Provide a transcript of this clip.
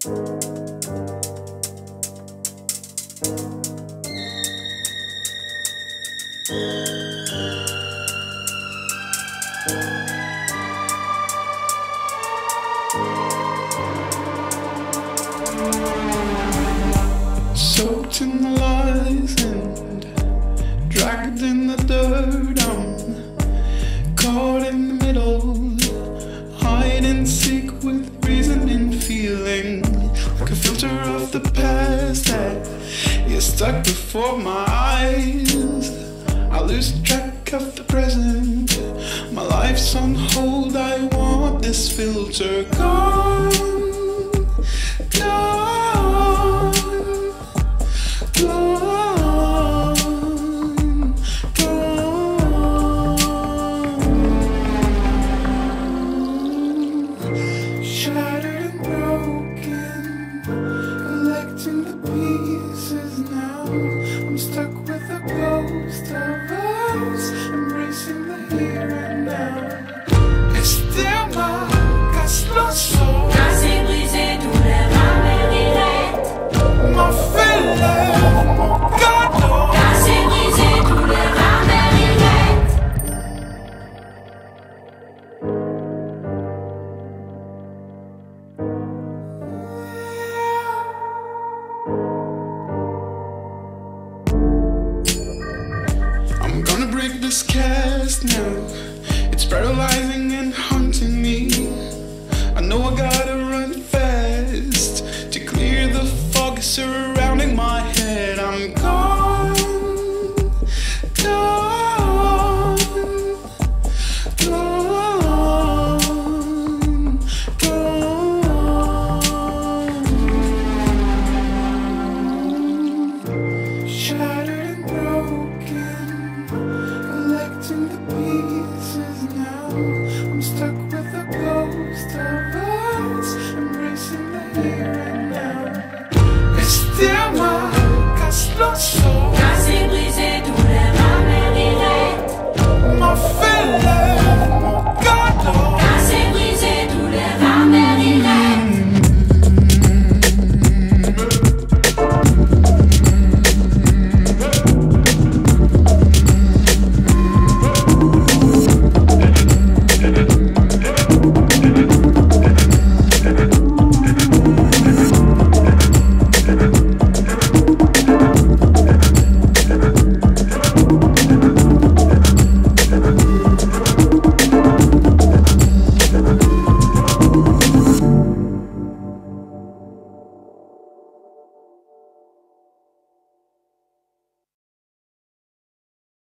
Soaked in the lies and dragged in the dirt. I'm caught in the middle, hide and seek with reason and feeling, like a filter of the past that is stuck before my eyes. I lose track of the present, my life's on hold. I want this filter gone, gone, gone, gone. Shattered and broken, collecting the pieces now. I'm stuck with a ghost of us, embracing the here and now. Estema, casloso, Cassé, brisé, douleur, amère, ma fille, mon cadeau. Cassé, brisé, douleur, amère, I'm gonna break this cast now. It's paralyzing and haunting me. I know I gotta run fast to clear the fog surrounding my head. I'm gone, gone, gone, gone. Shattered and broken, collecting the pieces now. I'm stuck with a ghost of us, embracing the here